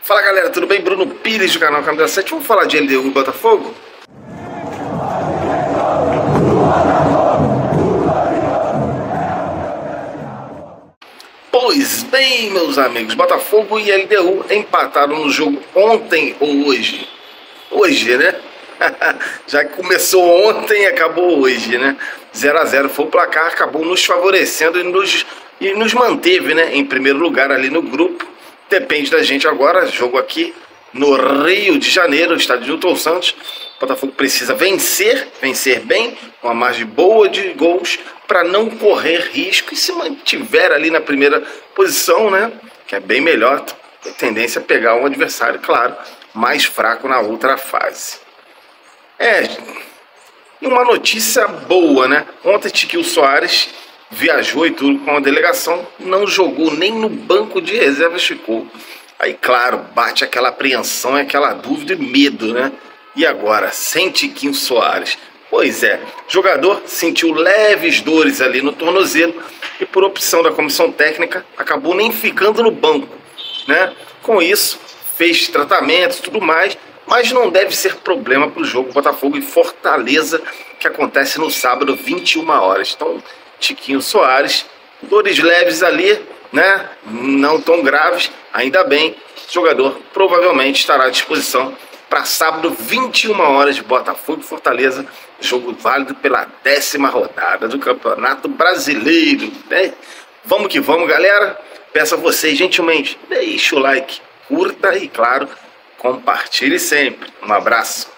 Fala galera, tudo bem? Bruno Pires do canal Camisa 7. Vamos falar de LDU e Botafogo? Pois bem, meus amigos, Botafogo e LDU empataram no jogo ontem ou hoje? Hoje, né? Já que começou ontem, acabou hoje, né? 0 a 0 foi o placar, acabou nos favorecendo e nos manteve, né, em primeiro lugar ali no grupo. Depende da gente agora, jogo aqui no Rio de Janeiro, estádio Newton Santos. O Botafogo precisa vencer bem, com uma margem boa de gols, para não correr risco. E se mantiver ali na primeira posição, né, que é bem melhor, a tendência é pegar um adversário, claro, mais fraco na outra fase. E uma notícia boa, né? Ontem Tiquinho Soares viajou e tudo com a delegação, não jogou, nem no banco de reservas ficou. Aí, claro, bate aquela apreensão, aquela dúvida e medo, né? E agora, sem Tiquinho Soares? Pois é, o jogador sentiu leves dores ali no tornozelo e, por opção da comissão técnica, acabou nem ficando no banco, né? Com isso, fez tratamentos e tudo mais, mas não deve ser problema para o jogo Botafogo e Fortaleza, que acontece no sábado, 21 horas. Então, Tiquinho Soares, dores leves ali, né? Não tão graves, ainda bem. O jogador provavelmente estará à disposição para sábado, 21 horas, de Botafogo e Fortaleza, jogo válido pela 10ª rodada do Campeonato Brasileiro, né? Vamos que vamos, galera. Peço a vocês, gentilmente, deixe o like, curta e, claro, compartilhe sempre. Um abraço.